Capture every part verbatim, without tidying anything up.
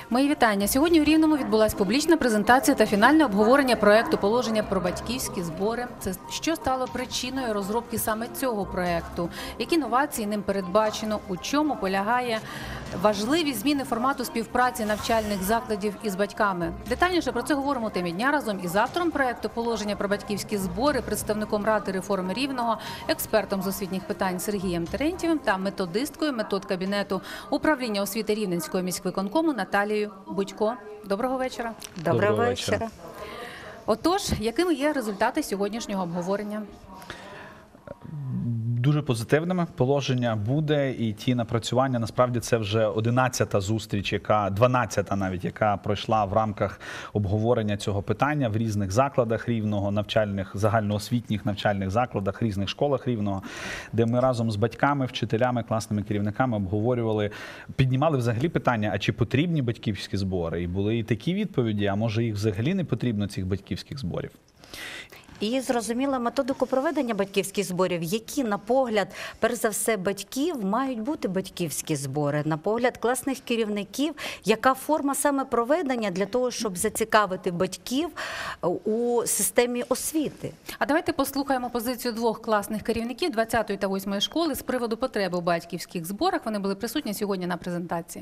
Мої вітання. Сьогодні у Рівному відбулася публічна презентація та фінальне обговорення проекту «Положення про батьківські збори». Це що стало причиною розробки саме цього проекту? Які новації ним передбачено? У чому полягає важливі зміни формату співпраці навчальних закладів із батьками? Детальніше про це говоримо у темі дня разом із автором проекту «Положення про батьківські збори», представником Ради реформи Рівного, експертом з освітніх питань Сергієм Терентьєвим та методисткою методкабінету управління освіти Рівненського міськвиконкому Наталією Будько. Доброго вечора. Доброго, Доброго вечора. вечора. Отож, якими є результати сьогоднішнього обговорення? Дуже позитивними. Положення буде, і ті напрацювання, насправді, це вже одинадцята зустріч, яка, дванадцята навіть, яка пройшла в рамках обговорення цього питання в різних закладах Рівного, навчальних, загальноосвітніх навчальних закладах, різних школах Рівного, де ми разом з батьками, вчителями, класними керівниками обговорювали, піднімали взагалі питання, а чи потрібні батьківські збори? І були і такі відповіді, а може їх взагалі не потрібно, цих батьківських зборів? І зрозуміла методику проведення батьківських зборів, які, на погляд, перш за все, батьків, мають бути батьківські збори, на погляд класних керівників, яка форма саме проведення для того, щоб зацікавити батьків у системі освіти. А давайте послухаємо позицію двох класних керівників двадцятої та восьмої школи з приводу потреби у батьківських зборах. Вони були присутні сьогодні на презентації.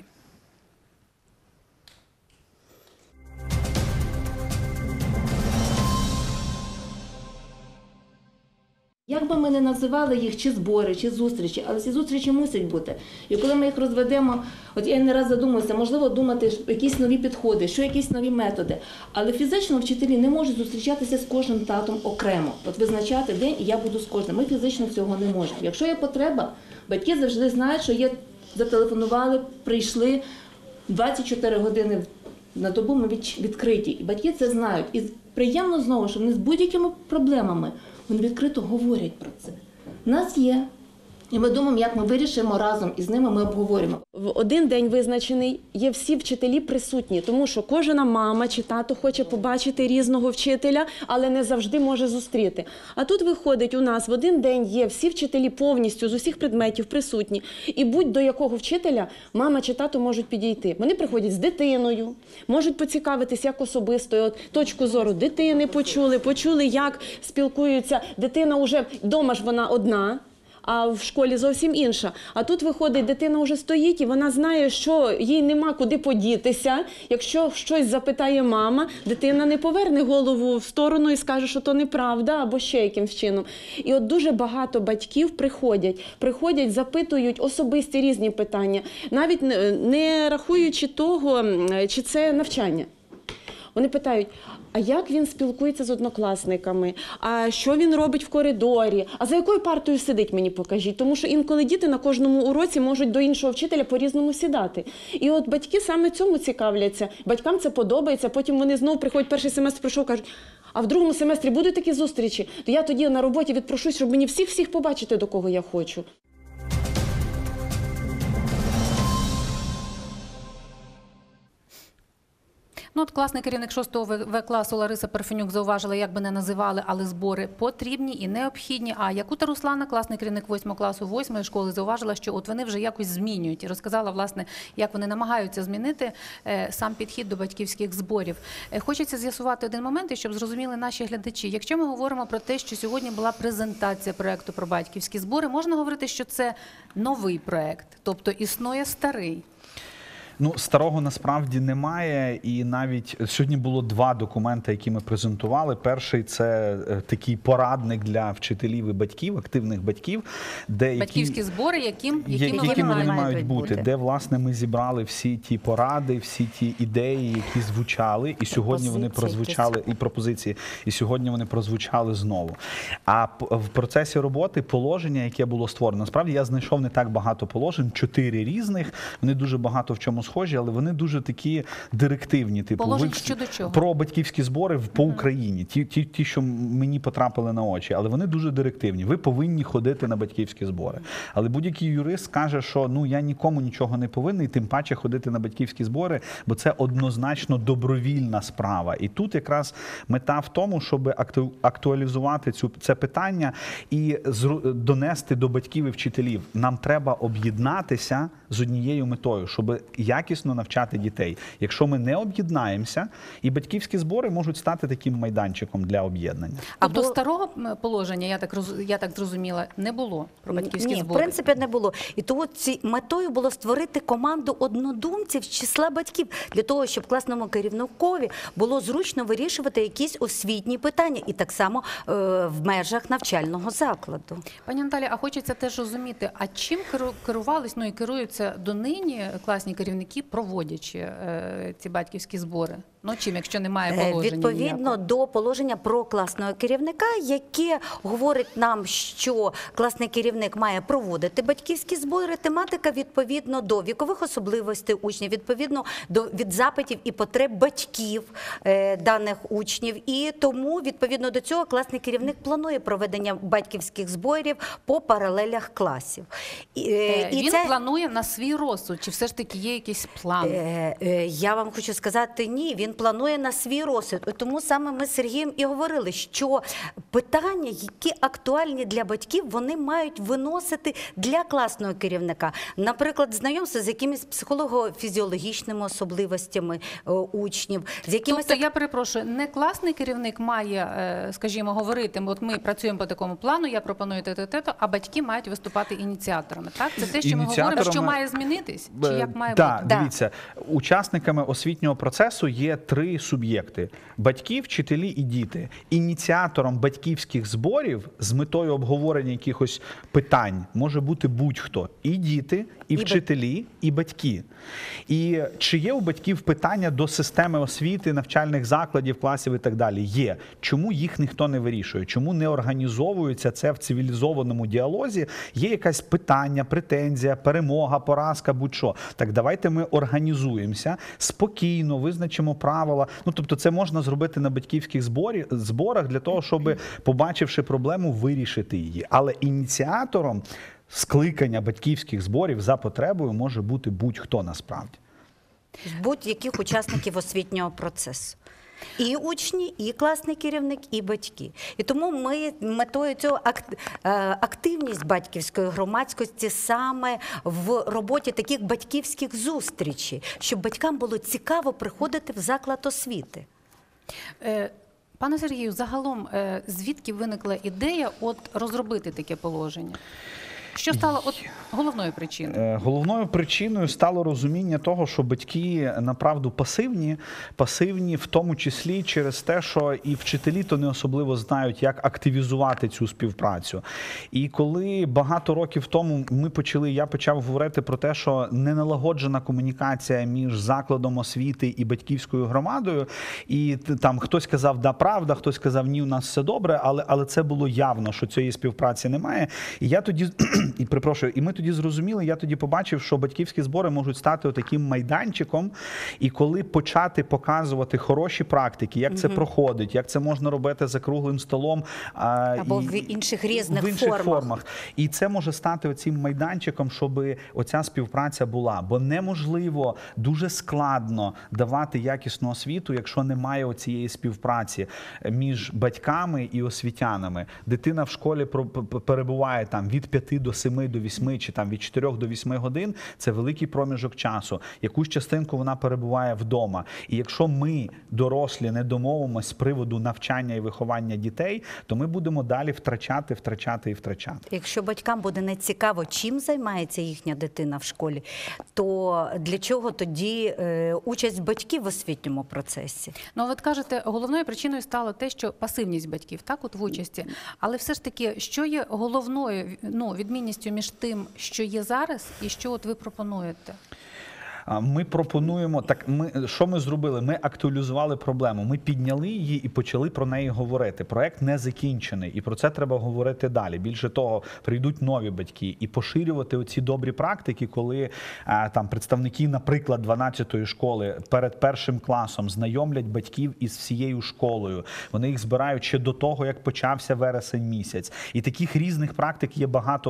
Як би ми не називали їх чи збори, чи зустрічі, але ці зустрічі мусять бути. І коли ми їх розведемо, от я не раз задумуюся, можливо думати якісь нові підходи, що якісь нові методи. Але фізично вчителі не можуть зустрічатися з кожним татом окремо. От визначати день, і я буду з кожним. Ми фізично цього не можемо. Якщо є потреба, батьки завжди знають, що є, зателефонували, прийшли, двадцять чотири години на добу ми відкриті. І батьки це знають. І приємно знову, що вони з будь-якими проблемами вони відкрито говорять про це. У нас є, і ми думаємо, як ми вирішимо разом, і з ними ми обговоримо. В один день визначений є всі вчителі присутні, тому що кожна мама чи тато хоче побачити різного вчителя, але не завжди може зустріти. А тут виходить, у нас в один день є всі вчителі повністю з усіх предметів присутні, і будь-до якого вчителя мама чи тато можуть підійти. Вони приходять з дитиною, можуть поцікавитись як особисто, от точку зору дитини почули, почули, як спілкуються. Дитина вже, вдома ж вона одна, а в школі зовсім інша. А тут виходить, дитина вже стоїть і вона знає, що їй нема куди подітися. Якщо щось запитає мама, дитина не поверне голову в сторону і скаже, що то неправда, або ще якимсь чином. І от дуже багато батьків приходять, приходять, запитують особисті різні питання, навіть не рахуючи того, чи це навчання. Вони питають, а як він спілкується з однокласниками, а що він робить в коридорі, а за якою партою сидить, мені покажіть. Тому що інколи діти на кожному уроці можуть до іншого вчителя по-різному сідати. І от батьки саме цьому цікавляться. Батькам це подобається, потім вони знову приходять, перший семестр пройшов, кажуть, а в другому семестрі будуть такі зустрічі, то я тоді на роботі відпрошусь, щоб мені всіх-всіх побачити, до кого я хочу. Ну, от класний керівник шостого В-класу Лариса Парфенюк зауважила, як би не називали, але збори потрібні і необхідні. А Якута Руслана, класний керівник восьмого класу восьмої школи, зауважила, що от вони вже якось змінюють. І розказала, власне, як вони намагаються змінити е, сам підхід до батьківських зборів. Е, хочеться з'ясувати один момент, і щоб зрозуміли наші глядачі. Якщо ми говоримо про те, що сьогодні була презентація проекту про батьківські збори, можна говорити, що це новий проект, тобто існує старий? Ну, старого насправді немає, і навіть сьогодні було два документи, які ми презентували. Перший – це такий порадник для вчителів і батьків, активних батьків. Де батьківські які, збори, яким, якими які вони мають, мають бути, бути. Де, власне, ми зібрали всі ті поради, всі ті ідеї, які звучали, і сьогодні вони прозвучали, і пропозиції, і сьогодні вони прозвучали знову. А в процесі роботи положення, яке було створено, насправді я знайшов не так багато положень, чотири різних, вони дуже багато в чому схожі, але вони дуже такі директивні. Типу, положень щодо чого? Про батьківські збори по Україні. Ті, ті, ті, що мені потрапили на очі. Але вони дуже директивні. Ви повинні ходити на батьківські збори. Але будь-який юрист скаже, що ну я нікому нічого не повинен, тим паче ходити на батьківські збори, бо це однозначно добровільна справа. І тут якраз мета в тому, щоб актуалізувати цю, це питання і донести до батьків і вчителів. Нам треба об'єднатися з однією метою, щоб я якісно навчати дітей. Якщо ми не об'єднаємося, і батьківські збори можуть стати таким майданчиком для об'єднання. Тобто Або- старого м, положення, я так, роз- я так зрозуміла, не було про батьківські Ні, збори? в принципі, не було. І тому ці метою було створити команду однодумців з числа батьків для того, щоб класному керівникові було зручно вирішувати якісь освітні питання, і так само е, в межах навчального закладу. Пані Наталі, а хочеться теж розуміти, а чим керу- керувались, ну і керуються донині класні керівники, проводячи е, ці батьківські збори? Ну чим, якщо немає Е, положення Відповідно ніякого? до положення про класного керівника, яке говорить нам, що класний керівник має проводити батьківські збори, тематика відповідно до вікових особливостей учнів, відповідно до від запитів і потреб батьків е, даних учнів. І тому, відповідно до цього, класний керівник планує проведення батьківських зборів по паралелях класів. І, е, Е, Він планує на свій розсуд, чи все ж таки є якийсь план? Е, е, Я вам хочу сказати, ні, він планує на свій розсуд. Тому саме ми з Сергієм і говорили, що питання, які актуальні для батьків, вони мають виносити для класного керівника. Наприклад, знайомство з якимись психолого-фізіологічними особливостями е, учнів, з якимись... Тобто, я перепрошую, не класний керівник має, е, скажімо, говорити, от ми працюємо по такому плану, я пропоную те-те-те, а батьки мають виступати ініціаторами, так? Це те, що ми говоримо, що має змінитись? Чи як має Так, бути? дивіться, учасниками освітнього процесу є три суб'єкти: батьки, вчителі і діти. Ініціатором батьківських зборів з метою обговорення якихось питань може бути будь-хто: і діти, і, І вчителі, і батьки. І чи є у батьків питання до системи освіти, навчальних закладів, класів і так далі? Є. Чому їх ніхто не вирішує? Чому не організовується це в цивілізованому діалозі? Є якесь питання, претензія, перемога, поразка, будь-що. Так давайте ми організуємося, спокійно визначимо правила. Ну, тобто це можна зробити на батьківських зборі, зборах для того, щоб, побачивши проблему, вирішити її. Але ініціатором скликання батьківських зборів за потребою може бути будь-хто насправді. з будь-яких учасників освітнього процесу. І учні, і класний керівник, і батьки. І тому ми метою цього ак- е, активність батьківської громадськості саме в роботі таких батьківських зустрічей, щоб батькам було цікаво приходити в заклад освіти. Е, Пане Сергію, загалом, е, звідки виникла ідея от розробити таке положення? Що стало от головною причиною? Е, Головною причиною стало розуміння того, що батьки направду пасивні, пасивні в тому числі через те, що і вчителі то не особливо знають, як активізувати цю співпрацю. І коли багато років тому ми почали, я почав говорити про те, що неналагоджена комунікація між закладом освіти і батьківською громадою, і там хтось казав, да, правда, хтось казав, ні, у нас все добре, але, але це було явно, що цієї співпраці немає. І я тоді І перепрошую, і ми тоді зрозуміли, я тоді побачив, що батьківські збори можуть стати таким майданчиком, і коли почати показувати хороші практики, як це проходить, як це можна робити за круглим столом. А, Або і, в інших різних в інших формах. формах. І це може стати оцим майданчиком, щоб оця співпраця була. Бо неможливо, дуже складно давати якісну освіту, якщо немає оцієї співпраці між батьками і освітянами. Дитина в школі про- п- перебуває там від п'яти до семи, до вісьми, чи там від чотирьох до вісьми годин. Це великий проміжок часу. Якусь частинку вона перебуває вдома. І якщо ми, дорослі, не домовимося з приводу навчання і виховання дітей, то ми будемо далі втрачати, втрачати і втрачати. Якщо батькам буде нецікаво, чим займається їхня дитина в школі, то для чого тоді е, участь батьків в освітньому процесі? Ну, от кажете, головною причиною стало те, що пасивність батьків, так, от в участі. Але все ж таки, що є головною, ну, відмінністю між тим, що є зараз, і що от ви пропонуєте? А, Ми пропонуємо, так ми що ми зробили? Ми актуалізували проблему. Ми підняли її і почали про неї говорити. Проект не закінчений, і про це треба говорити далі. Більше того, прийдуть нові батьки і поширювати оці добрі практики, коли а, там представники, наприклад, дванадцятої школи перед першим класом знайомлять батьків із всією школою. Вони їх збирають ще до того, як почався вересень місяць. І таких різних практик є багато.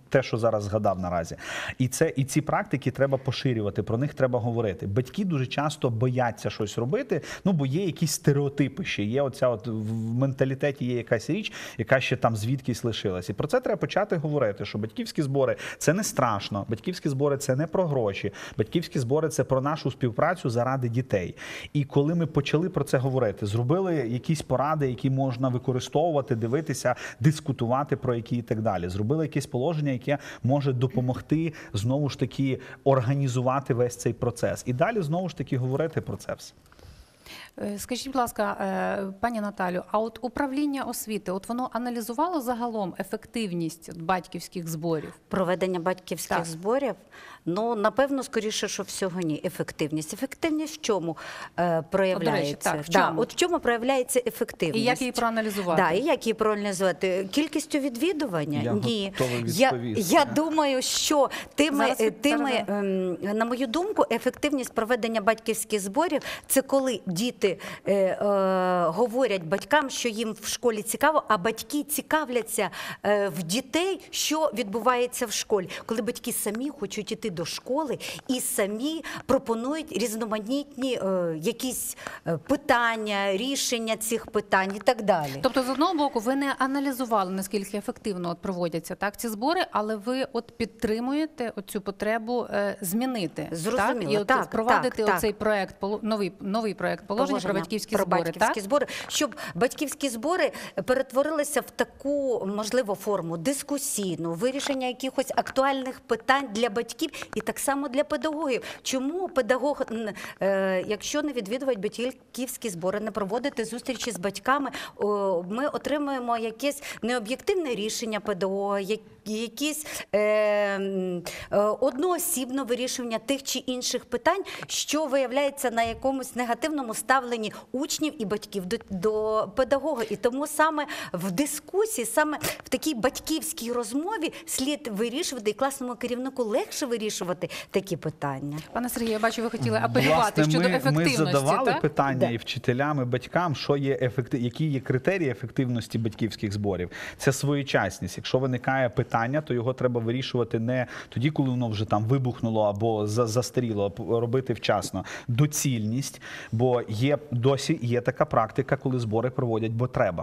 те, що зараз згадав наразі. І, це, і ці практики треба поширювати, про них треба говорити. Батьки дуже часто бояться щось робити, ну, бо є якісь стереотипи ще, є оця от в менталітеті є якась річ, яка ще там звідкись лишилась. І про це треба почати говорити, що батьківські збори – це не страшно, батьківські збори – це не про гроші, батьківські збори – це про нашу співпрацю заради дітей. І коли ми почали про це говорити, зробили якісь поради, які можна використовувати, дивитися, дискутувати про які і так далі. Зробили якесь положення, яке може допомогти, знову ж таки, організувати весь цей процес. І далі, знову ж таки, говорити про це все. Скажіть, будь ласка, пані Наталю, а от управління освіти, от воно аналізувало загалом ефективність батьківських зборів? Проведення батьківських Так. зборів? Ну, напевно, скоріше, що всього ні. Ефективність. Ефективність в чому е, проявляється? От, до речі, так, в Да, чому? от в чому проявляється ефективність? І як її проаналізувати? Да, і як її проаналізувати? Кількістю відвідування? Я Ні. готовий Я, відповісти. я думаю, що тими, Зараз ви- тими зараз, ем, на мою думку, ефективність проведення батьківських зборів – це коли діти е, е, говорять батькам, що їм в школі цікаво, а батьки цікавляться е, в дітей, що відбувається в школі. Коли батьки самі хочуть іти до школи і самі пропонують різноманітні е, якісь е, питання, рішення цих питань і так далі. Тобто, з одного боку, ви не аналізували, наскільки ефективно от проводяться так ці збори, але ви от підтримуєте оцю потребу е, змінити, Зрозуміло, так? І от так, впровадити так, оцей проект, поло- новий, новий проект положення про батьківські про збори, батьківські так? збори, щоб батьківські збори перетворилися в таку, можливо, форму дискусійну, вирішення якихось актуальних питань для батьків і так само для педагогів. Чому педагог, н- е, якщо не відвідувати батьківські збори, не проводити зустрічі з батьками, о, ми отримуємо якесь необ'єктивне рішення педагога, як- якісь е, м, е, одноосібне вирішування тих чи інших питань, що виявляється на якомусь негативному ставленні учнів і батьків до, до педагога. І тому саме в дискусії, саме в такій батьківській розмові слід вирішувати, і класному керівнику легше вирішувати такі питання. Пане Сергію, я бачу, ви хотіли апелювати Власне, щодо ми, ми ефективності, задавали так? питання Да. і вчителям, і батькам, що є ефекти... які є критерії ефективності батьківських зборів. Це своєчасність. Якщо виникає питання, то його треба вирішувати не тоді, коли воно вже там вибухнуло або за- застаріло, а робити вчасно. Доцільність, бо є досі є така практика, коли збори проводять, бо треба.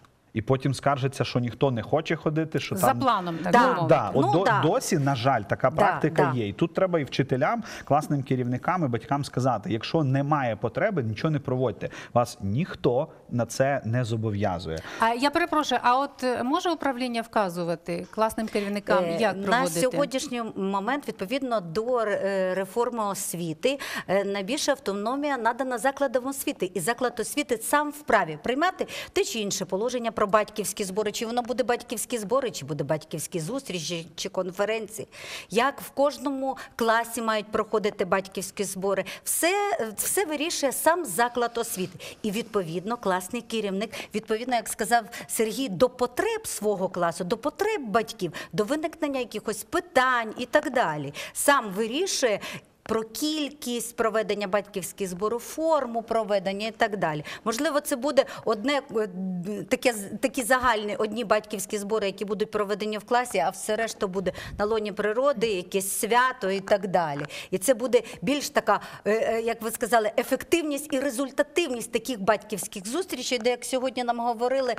І потім скаржиться, що ніхто не хоче ходити, що За там... планом, так Да. би мовити. Да, от Ну, до, да. досі, на жаль, така Да, практика да. є. І тут треба і вчителям, класним керівникам, і батькам сказати, якщо немає потреби, нічого не проводьте. Вас ніхто на це не зобов'язує. А я перепрошую, а от е, може управління вказувати класним керівникам, Е, як на проводити? сьогоднішній момент, відповідно до е, реформи освіти, е, найбільша автономія надана закладам освіти. І заклад освіти сам вправі приймати те чи інше положення про батьківські збори. Чи воно буде батьківські збори, чи буде батьківські зустрічі, чи конференції. Як в кожному класі мають проходити батьківські збори. Все, все вирішує сам заклад освіти. І відповідно класний керівник, відповідно, як сказав Сергій, до потреб свого класу, до потреб батьків, до виникнення якихось питань і так далі. Сам вирішує про кількість проведення батьківських зборів, форму проведення і так далі. Можливо, це буде одне е, таке, такі загальні одні батьківські збори, які будуть проведені в класі, а все решта буде на лоні природи, якесь свято і так далі. І це буде більш така, е, е, як ви сказали, ефективність і результативність таких батьківських зустрічей, де, як сьогодні нам говорили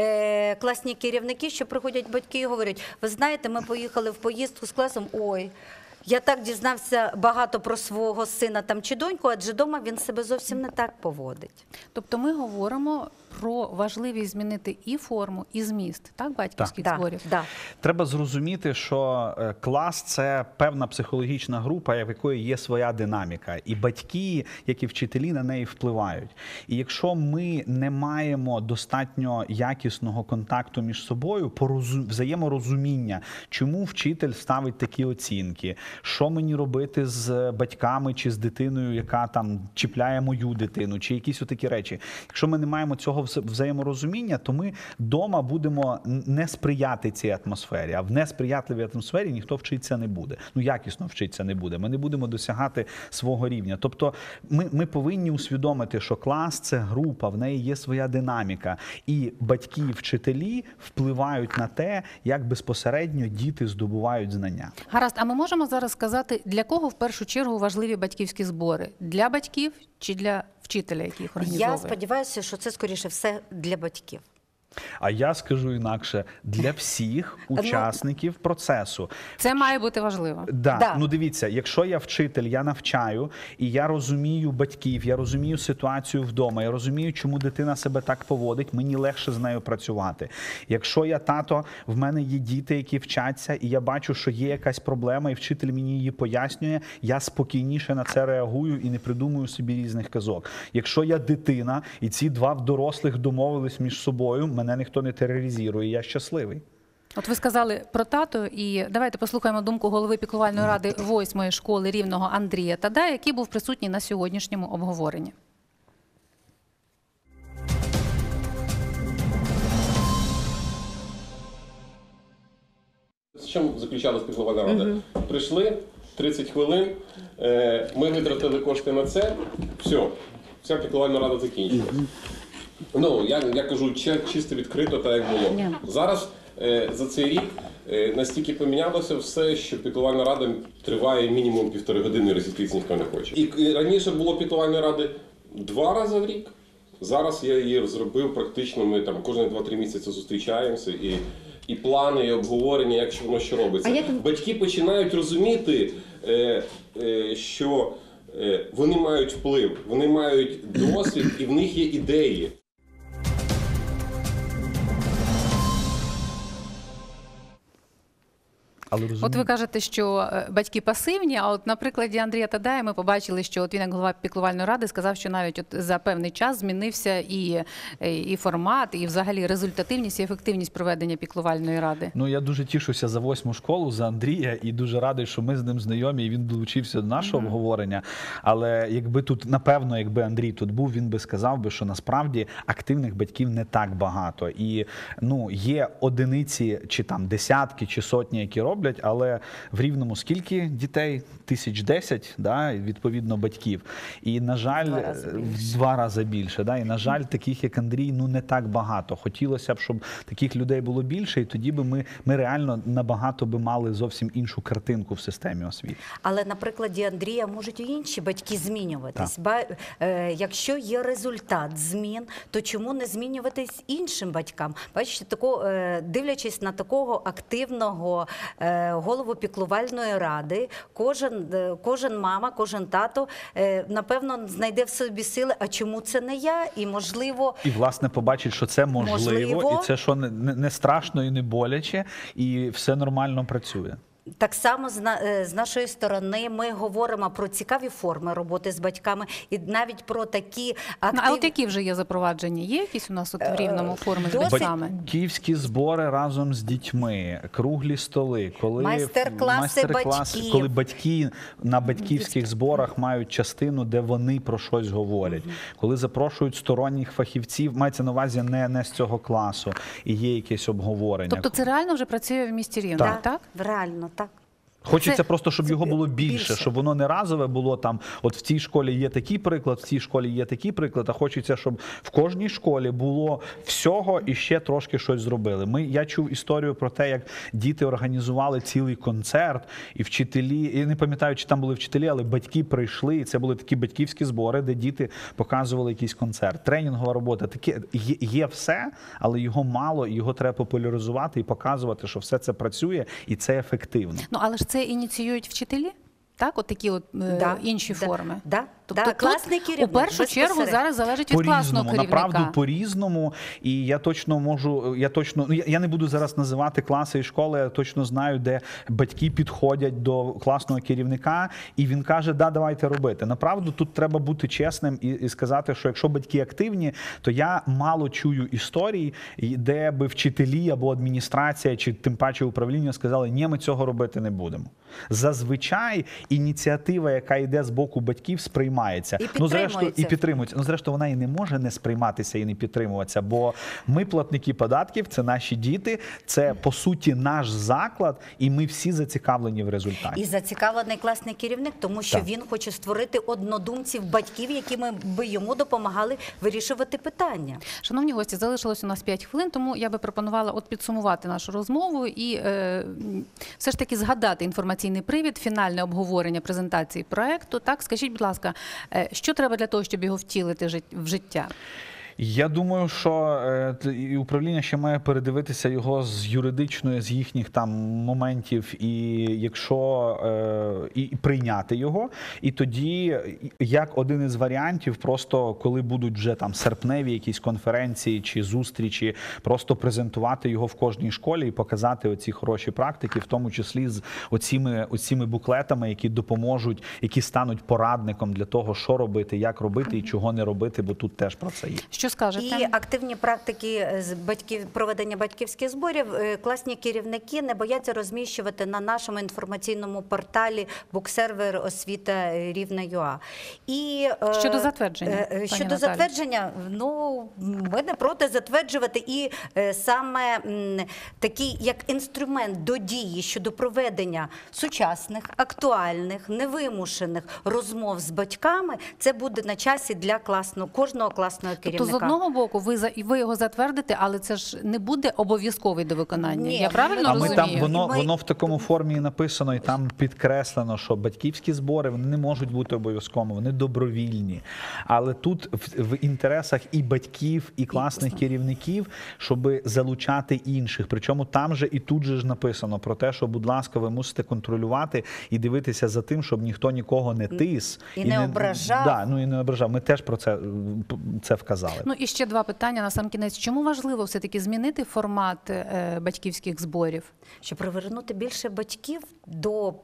е, класні керівники, що приходять батьки і говорять, ви знаєте, ми поїхали в поїздку з класом, ой, я так дізнався багато про свого сина там чи доньку, адже вдома він себе зовсім не так поводить. Тобто ми говоримо про важливість змінити і форму, і зміст, так, батьківських Да, зборів? да. Треба зрозуміти, що е, клас – це певна психологічна група, в якої є своя динаміка. І батьки, як і вчителі, на неї впливають. І якщо ми не маємо достатньо якісного контакту між собою, порозу- взаєморозуміння, чому вчитель ставить такі оцінки, що мені робити з батьками чи з дитиною, яка там чіпляє мою дитину, чи якісь отакі речі. Якщо ми не маємо цього вза- взаєморозуміння, то ми вдома будемо не сприяти цій атмосфері, а в несприятливій атмосфері ніхто вчитися не буде. Ну, якісно вчитися не буде. Ми не будемо досягати свого рівня. Тобто ми, ми повинні усвідомити, що клас – це група, в неї є своя динаміка. І батьки і вчителі впливають на те, як безпосередньо діти здобувають знання. Гаразд, а ми можемо зараз сказати, для кого в першу чергу важливі батьківські збори? Для батьків чи для вчителя, який їх організовує? Я сподіваюся, що це скоріше все для батьків. А я скажу інакше, для всіх учасників процесу. Це має бути важливо. Да. Да. Ну дивіться, якщо я вчитель, я навчаю, і я розумію батьків, я розумію ситуацію вдома, я розумію, чому дитина себе так поводить, мені легше з нею працювати. Якщо я тато, в мене є діти, які вчаться, і я бачу, що є якась проблема, і вчитель мені її пояснює, я спокійніше на це реагую і не придумую собі різних казок. Якщо я дитина, і ці два дорослих домовились між собою, мене ніхто не тероризує, я щасливий. От ви сказали про тато, і давайте послухаємо думку голови піклувальної ради восьмої школи Рівного Андрія Тада, який був присутній на сьогоднішньому обговоренні. З чим заключалась піклувальна рада? Uh-huh. Прийшли, тридцять хвилин, е, ми витратили кошти на це, все, вся піклувальна рада закінчилась. Uh-huh. Ну, я, я кажу чисто відкрито, так як було. Yeah. Зараз е, за цей рік е, настільки помінялося все, що піклувальна рада триває мінімум півтори години, розійтись ніхто не хоче. І, і раніше було піклувальної ради два рази в рік, зараз я її зробив практично, ми там кожні два-три місяці зустрічаємося і І плани, і обговорення, як що воно що робиться. А як... Батьки починають розуміти, е, е, що е, вони мають вплив, вони мають досвід і в них є ідеї. Але от ви кажете, що батьки пасивні, а от на прикладі Андрія Тадая ми побачили, що от він, як голова піклувальної ради, сказав, що навіть от за певний час змінився і, і формат, і взагалі результативність і ефективність проведення піклувальної ради. Ну, я дуже тішуся за восьму школу, за Андрія, і дуже радий, що ми з ним знайомі, і він долучився до нашого mm-hmm. обговорення. Але якби тут, напевно, якби Андрій тут був, він би сказав би, що насправді активних батьків не так багато. І, ну, є одиниці, чи там десятки, чи сотні, які роблять, але в Рівному скільки дітей? Тисяч десять, да, відповідно, батьків. І, на жаль, два рази більше. В два рази більше. Да, і, на жаль, таких, як Андрій, ну, не так багато. Хотілося б, щоб таких людей було більше, і тоді би ми, ми реально набагато би мали зовсім іншу картинку в системі освіти. Але на прикладі Андрія можуть і інші батьки змінюватись. Ба, е, якщо є результат змін, то чому не змінюватись іншим батькам? Бачите, тако, е, дивлячись на такого активного е, голову піклувальної ради, кожен, е, кожен мама, кожен тато, е, напевно, знайде в собі сили, а чому це не я? І, можливо... І, власне, побачить, що це можливо, можливо. і це, що не, не страшно і не боляче, і все нормально працює. Так само з, на, з нашої сторони ми говоримо про цікаві форми роботи з батьками і навіть про такі активні... Ну, а от які вже є запроваджені? Є якісь у нас от в Рівному форми з Досить... батьками? Батьківські збори разом з дітьми, круглі столи, коли майстер-класи майстер-класи, батьків. коли батьки на батьківських зборах мають частину, де вони про щось говорять. Угу. Коли запрошують сторонніх фахівців, мається на увазі не, не з цього класу, і є якесь обговорення. Тобто це реально вже працює в місті Рівне, так? так? Реально, так. Хочеться це, просто, щоб його було більше, більше, щоб воно не разове було там, от в цій школі є такий приклад, в цій школі є такий приклад, а хочеться, щоб в кожній школі було всього і ще трошки щось зробили. Ми, я чув історію про те, як діти організували цілий концерт, і вчителі, я не пам'ятаю, чи там були вчителі, але батьки прийшли, і це були такі батьківські збори, де діти показували якийсь концерт. Тренінгова робота. Таке, є, є все, але його мало, і його треба популяризувати і показувати, що все це працює, і це ефективно. Ну, але ж це ініціюють вчителі? Так, от такі от е, Да, інші да, форми. Да, Тобто да, тут класний керівник, у першу чергу безпосередньо. зараз залежить від класного По-різному, керівника. направду по-різному. І я точно можу, я точно, ну я, я не буду зараз називати класи і школи, я точно знаю, де батьки підходять до класного керівника, і він каже, да, давайте робити. Направду тут треба бути чесним і, і сказати, що якщо батьки активні, то я мало чую історій, де би вчителі або адміністрація, чи тим паче управління сказали, ні, ми цього робити не будемо. Зазвичай ініціатива, яка йде з боку батьків, сприймається. І ну, зрештою, підтримується. і підтримується. Ну, зрештою, вона і не може не сприйматися і не підтримуватися, бо ми платники податків, це наші діти, це, по суті, наш заклад, і ми всі зацікавлені в результаті. І зацікавлений класний керівник, тому що Так. він хоче створити однодумців, батьків, які ми би йому допомагали вирішувати питання. Шановні гості, залишилось у нас п'ять хвилин, тому я би пропонувала от підсумувати нашу розмову і е, все ж таки згадати інформаційний привід, фінальне обговорення презентації проекту. Так, скажіть, будь ласка, е, що треба для того, щоб його втілити жит- в життя? Я думаю, що е, т- і управління ще має передивитися його з юридичної, з їхніх там моментів, і якщо е, і, і прийняти його, і тоді як один із варіантів, просто коли будуть вже там серпневі якісь конференції чи зустрічі, просто презентувати його в кожній школі і показати оці хороші практики, в тому числі з оціми, оціми буклетами, які допоможуть, які стануть порадником для того, що робити, як робити і чого не робити, бо тут теж про це є. Що скажете? І активні практики з батьків проведення батьківських зборів е, класні керівники не бояться розміщувати на нашому інформаційному порталі буксервер освіта Рівне.ua. І е, Щодо затвердження, е, пані щодо Наталі. затвердження, ну ми не проти затверджувати, і е, саме м, такий як інструмент до дії щодо проведення сучасних, актуальних, невимушених розмов з батьками, це буде на часі для класного кожного класного керівника. Тобто, з одного боку, ви, за- і ви його затвердите, але це ж не буде обов'язковий до виконання. Ні, Я правильно А ми розумію? там воно, І ми- воно в такому формі і написано, і там підкреслено, що батьківські збори вони не можуть бути обов'язковими, вони добровільні. Але тут в, в інтересах і батьків, і класних керівників, щоб залучати інших. Причому там же і тут же ж написано про те, що, будь ласка, ви мусите контролювати і дивитися за тим, щоб ніхто нікого не тис. І не ображав. Да, ну і не ображав. Ми теж про це, це вказали. Ну і ще два питання на сам кінець. Чому важливо все-таки змінити формат е, батьківських зборів? Щоб привернути більше батьків до,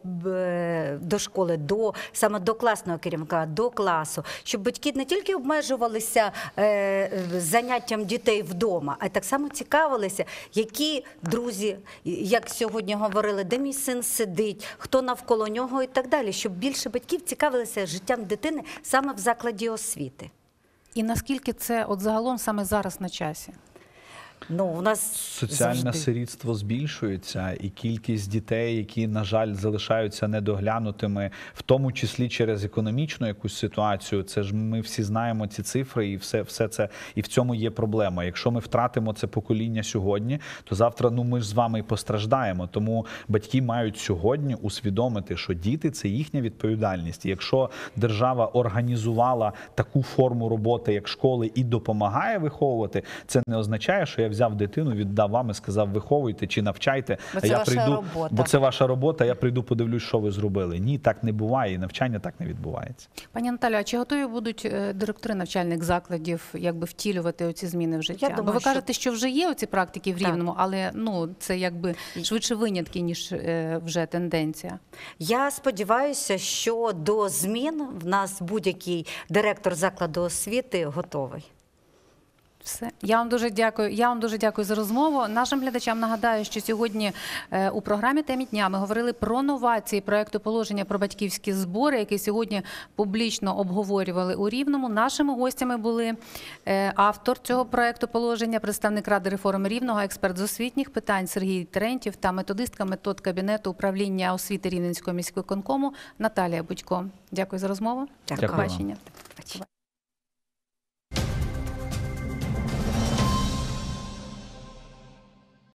е, до школи, до, саме до класного керівника, до класу, щоб батьки не тільки обмежувалися е, заняттям дітей вдома, а й так само цікавилися, які друзі, як сьогодні говорили, де мій син сидить, хто навколо нього і так далі, щоб більше батьків цікавилися життям дитини саме в закладі освіти. І наскільки це от загалом саме зараз на часі? Ну, у нас Соціальне завжди. сирітство збільшується, і кількість дітей, які, на жаль, залишаються недоглянутими, в тому числі через економічну якусь ситуацію. Це ж ми всі знаємо ці цифри, і все, все це, і в цьому є проблема. Якщо ми втратимо це покоління сьогодні, то завтра, ну, ми ж з вами і постраждаємо. Тому батьки мають сьогодні усвідомити, що діти – це їхня відповідальність. І якщо держава організувала таку форму роботи, як школи, і допомагає виховувати, це не означає, що я взяв дитину, віддав вам і сказав, виховуйте чи навчайте, Бо а це я ваша прийду, робота. бо це ваша робота, я прийду, подивлюсь, що ви зробили. Ні, так не буває, і навчання так не відбувається. Пані Наталю, а чи готові будуть е, директори навчальних закладів якби втілювати оці зміни в життя? Я думаю, Бо ви що- кажете, що вже є оці практики в Так. Рівному, але ну це якби швидше винятки, ніж е, вже тенденція. Я сподіваюся, що до змін в нас будь-який директор закладу освіти готовий. Все, я вам дуже дякую. Я вам дуже дякую за розмову. Нашим глядачам нагадаю, що сьогодні е, у програмі «Темі дня» ми говорили про новації проекту положення про батьківські збори, які сьогодні публічно обговорювали у Рівному. Нашими гостями були е, автор цього проекту положення, представник Ради реформ Рівного, експерт з освітніх питань Сергій Терентьєв та методистка метод кабінету управління освіти Рівненського міськвиконкому Наталія Будько. Дякую за розмову. Дякую. До побачення.